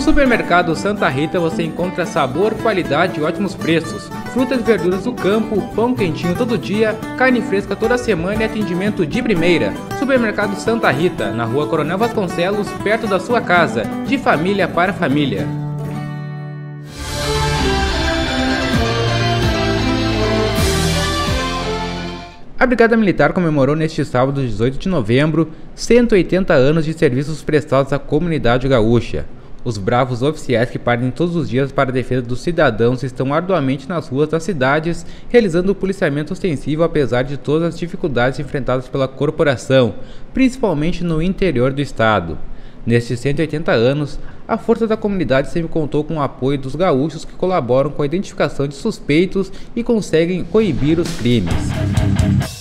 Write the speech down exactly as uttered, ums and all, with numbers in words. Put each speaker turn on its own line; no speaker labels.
No supermercado Santa Rita você encontra sabor, qualidade e ótimos preços. Frutas e verduras do campo, pão quentinho todo dia, carne fresca toda semana e atendimento de primeira. Supermercado Santa Rita, na rua Coronel Vasconcelos, perto da sua casa. De família para família. A Brigada Militar comemorou neste sábado, dezoito de novembro, cento e oitenta anos de serviços prestados à comunidade gaúcha. Os bravos oficiais que partem todos os dias para a defesa dos cidadãos estão arduamente nas ruas das cidades, realizando o policiamento ostensivo apesar de todas as dificuldades enfrentadas pela corporação, principalmente no interior do estado. Nestes cento e oitenta anos, a força da comunidade sempre contou com o apoio dos gaúchos que colaboram com a identificação de suspeitos e conseguem coibir os crimes.